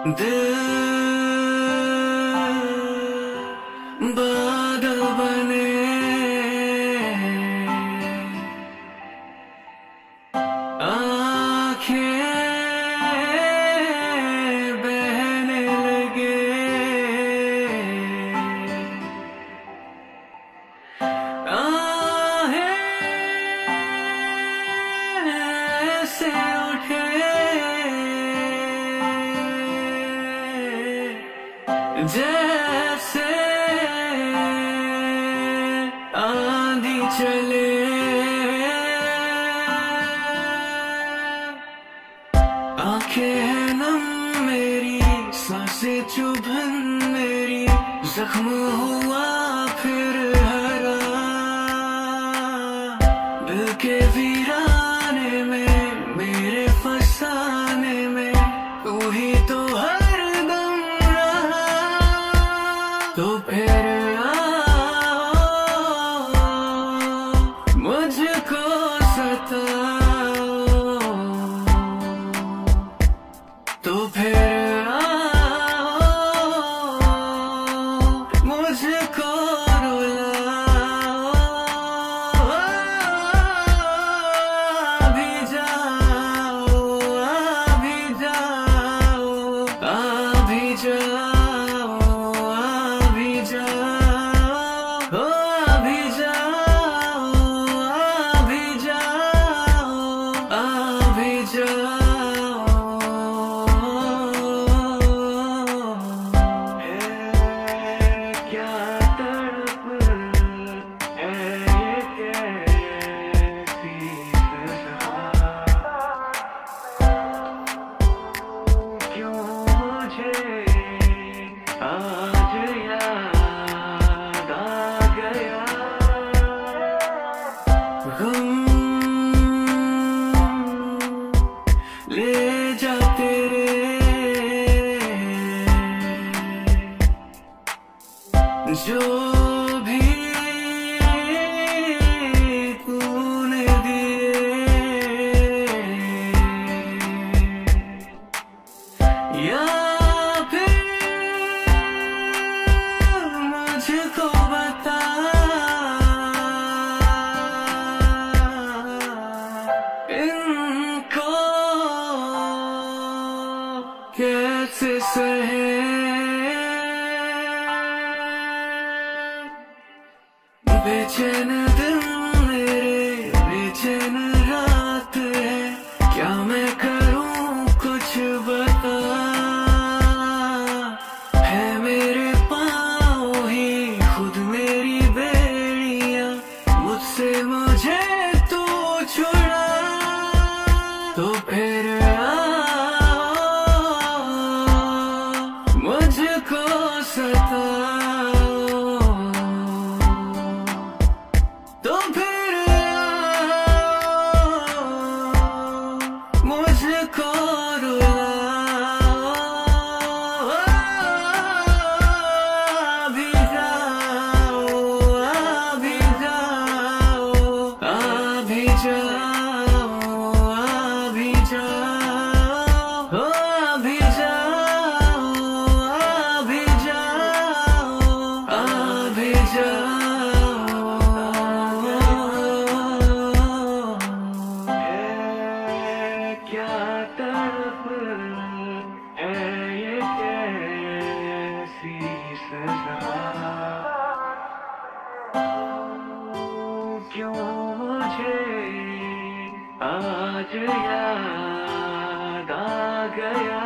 दिल बादल बने, आँखें बहने लगे, आहें से उठे, जैसे आंधी चले, आंखें हैं नम मेरी, सांसें चुभन मेरी, जख्म हुआ फिर हरा, दिल के वीराने में मेरे फसाने में तू ही तो हरदम रहा। तो फिर आओ मुझको सताओ, तो फिर आओ मुझको रुलाओ, अभी जाओ, अभी जाओ, अभी जाओ, अभी जाओ, अभी जाओ, अभी जाओ, अभी जाओ। क्या तड़प है ये कैसी सजा, क्यों मुझे आज याद आ गया, गम ले जा तेरे, जो भी तूने दिए, या फिर मुझको बता, इनको कैसे सहे, बेचैन दिन मेरे, बेचैन रात है, क्या मैं करूं कुछ बता, है मेरे पाँव ही खुद मेरी बेड़ियां, मुझसे मुझे तू छुड़ा, तो फिर आओ मुझको सताओ, तो फिर आओ मुझको रुलाओ, अभी जाओ, अभी जाओ, अभी जाओ, अभी जाओ, अभी जाओ, अभी जाओ, अभी जाओ। क्या तड़प है ये कैसी सजा, क्यों मुझे आज याद आ गया।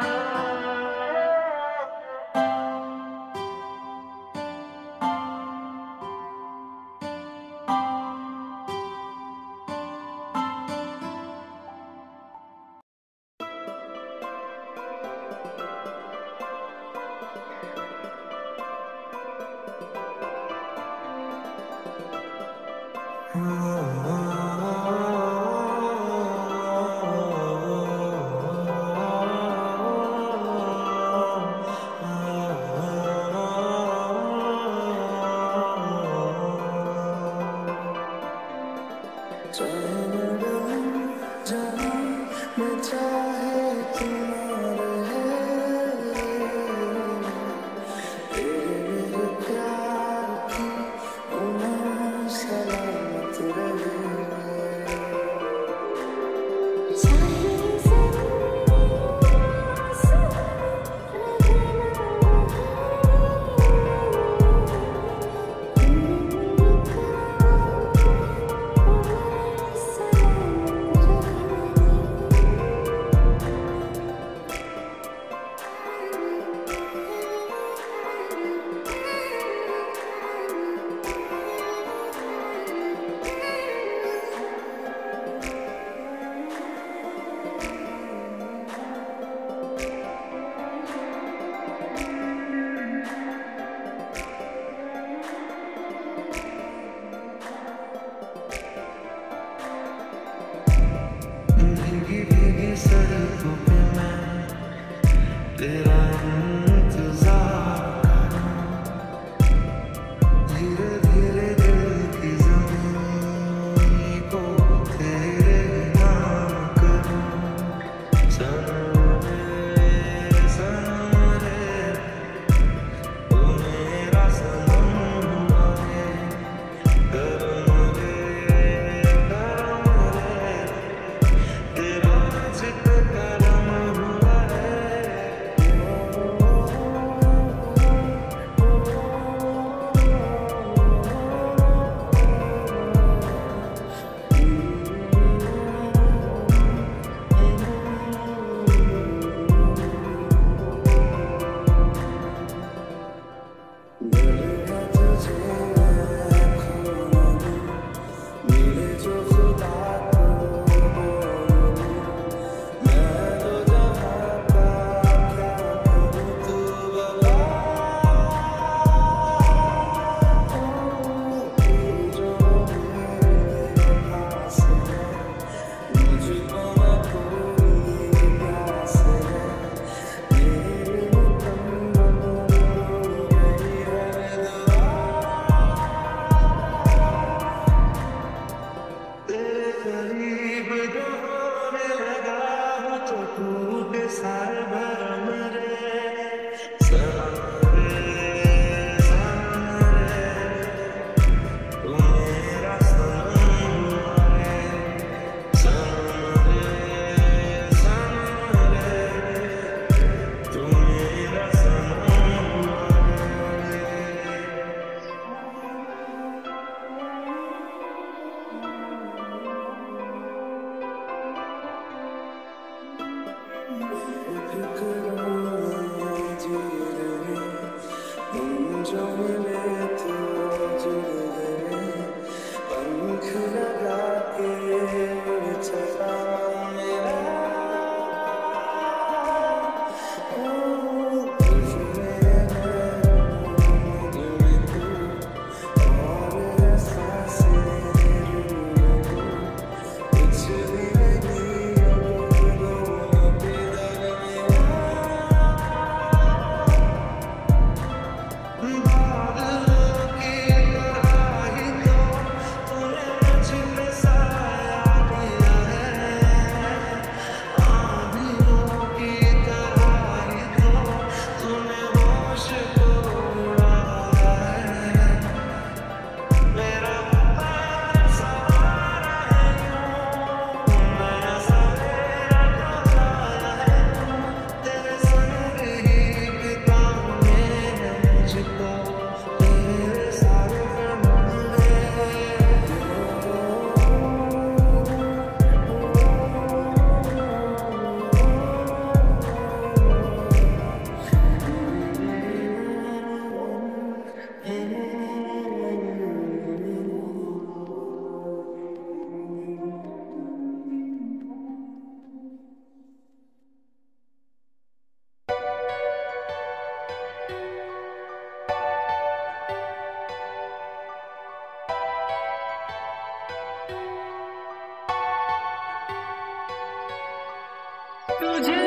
तुझे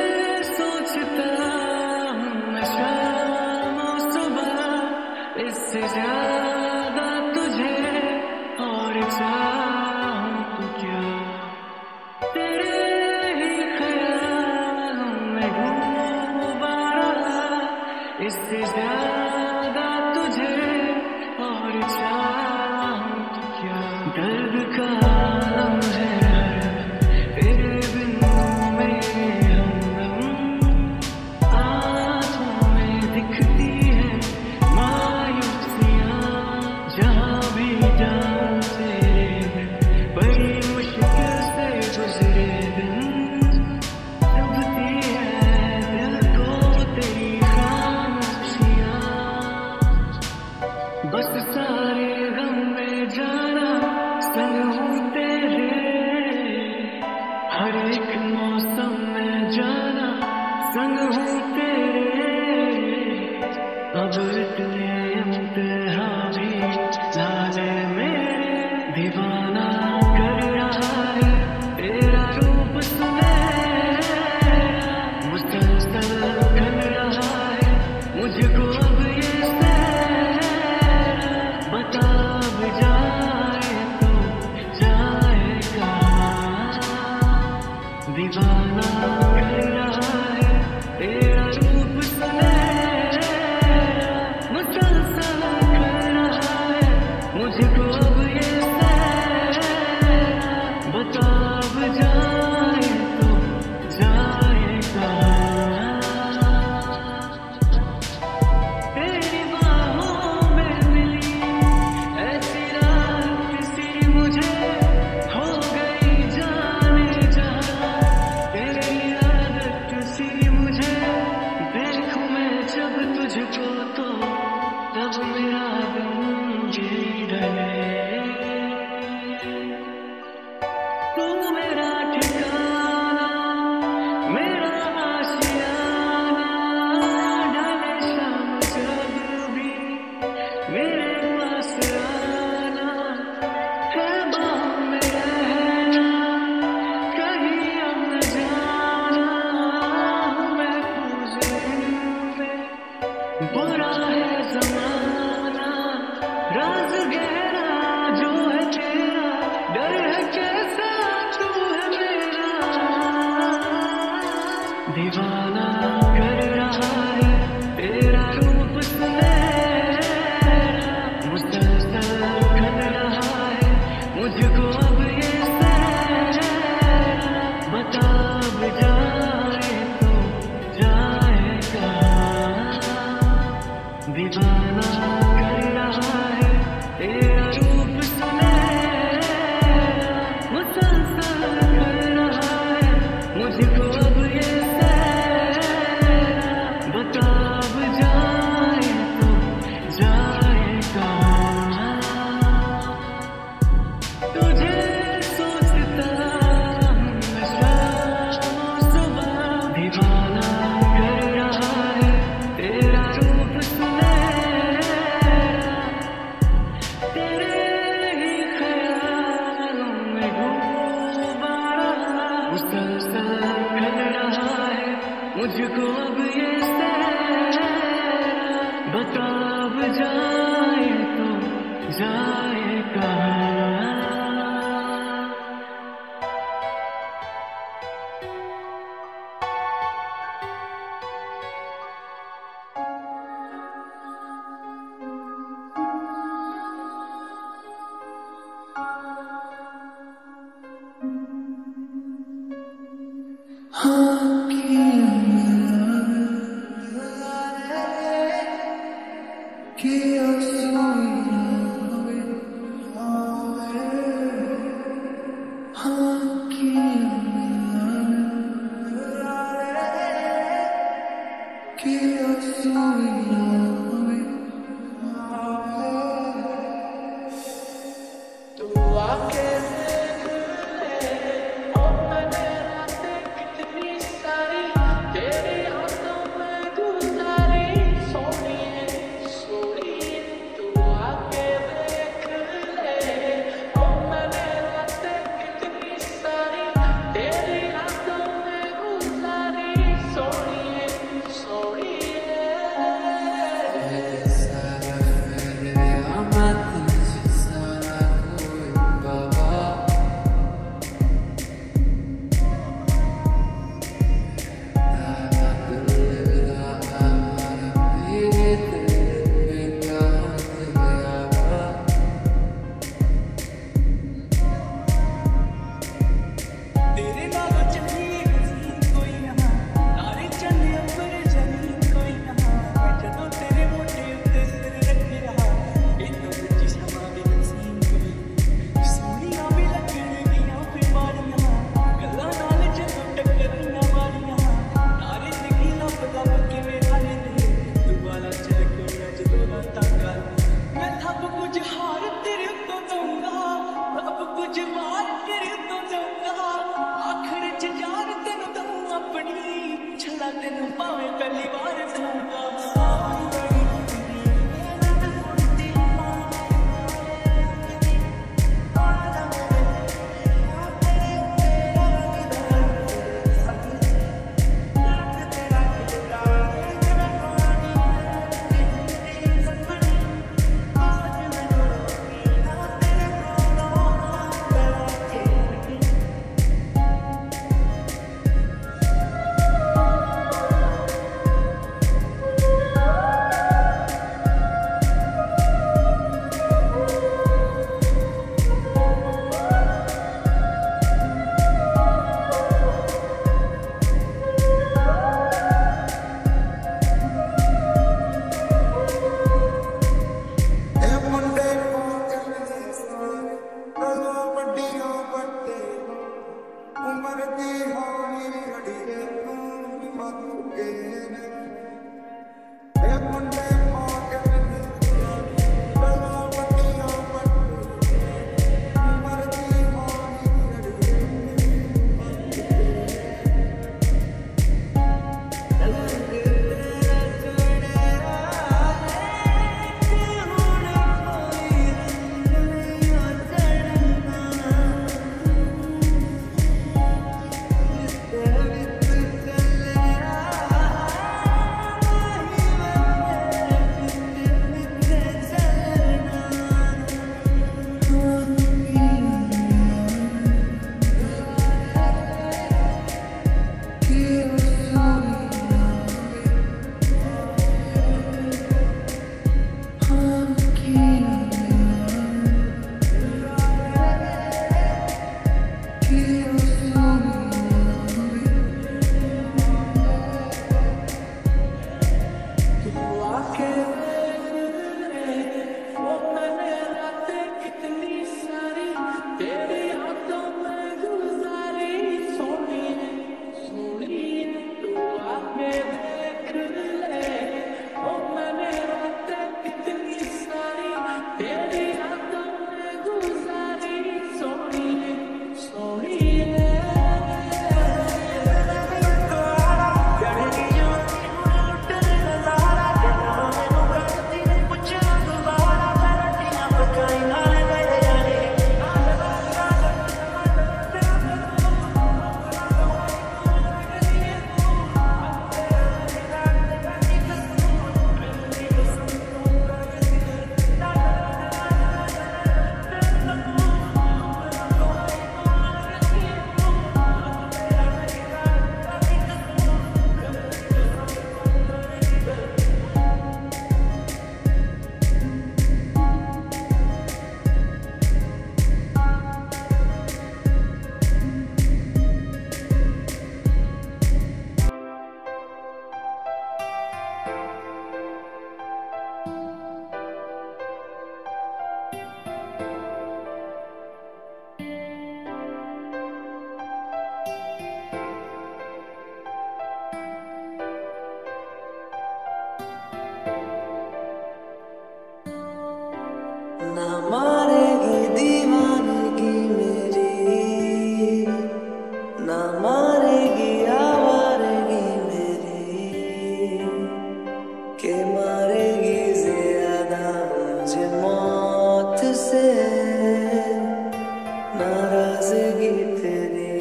सोचता हूँ मैं शाम और सुबह, इससे ज्यादा तुझे और चाहूँ तो क्या। तेरे ही ख्यालों में डूबा रहा, इससे ज्यादा तुझे और चाहूँ तो क्या। दर्द का आलम है तेरे बिन से नाराजगी तेरी,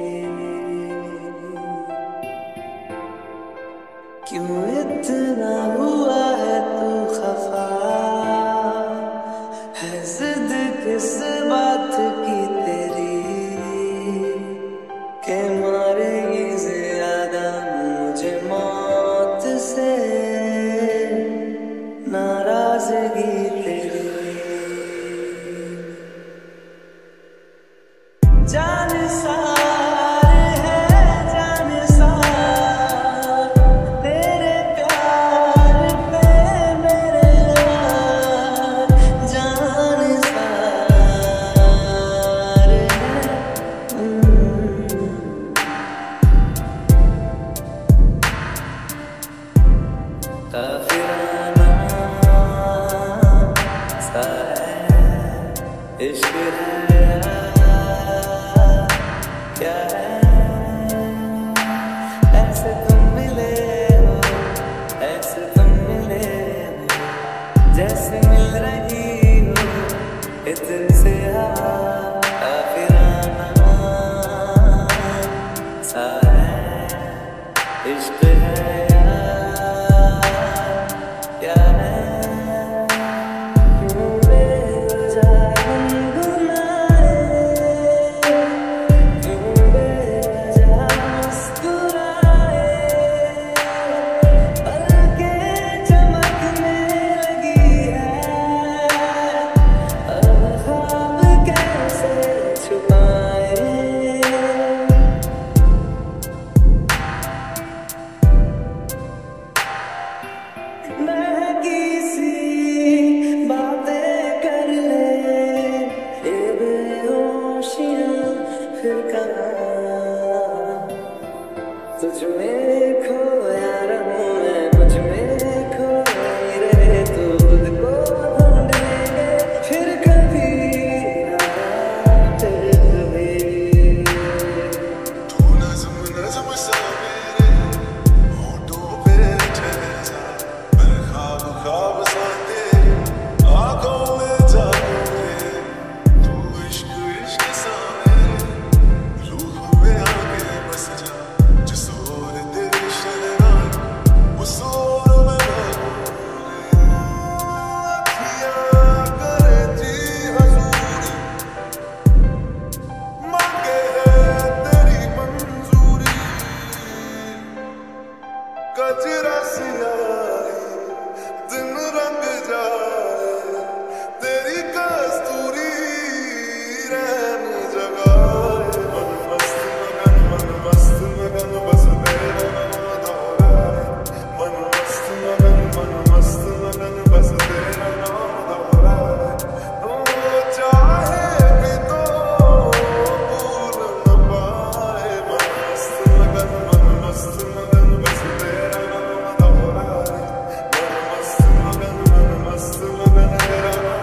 क्यों इतना हुआ है तू खफा, है जिद किस बात की तेरी, के मारेगी ज्यादा मुझे मौत से नाराजगी तेरी। जान सार है जान सार, तेरे प्यार पे मेरे यार, जान सार है। काफिराना सा है इश्क है क्या है, ऐसे तुम मिले हो, ऐसे तुम मिले हो, जैसे मिल रही हो इधर से काफिराना सा है इश्क है क्या है। तुझ में खोया रहूं मैं, मुझ में खोई रहे तू, खुद को ढूंढ लेंगे फिर कभी फिर कभी। तू नज़्म नज़्म सा मेरे होठों पे ठहर जा, मैं ख्वाब ख्वाब सा तेरे आँखों में जागूं रे, तू इश्क इश्क सा मेरे रूह में आके बस जा, कचरा सियाही दिन रंग जाए, तेरी कस्तूरी रैन जगाए, मन मस्त मगन बस तेरा नाम दोहराए, मन मस्त मगन बस तेरा नाम दोहराए, तो चाहे भी तो भूल न पाए, मन मस्त मगन बस तेरा नाम दोहराए, मन मस्त मगन तेरा नाम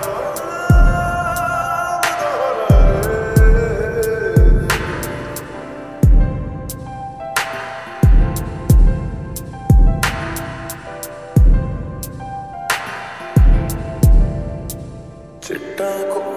दोहराए। चिट्टा को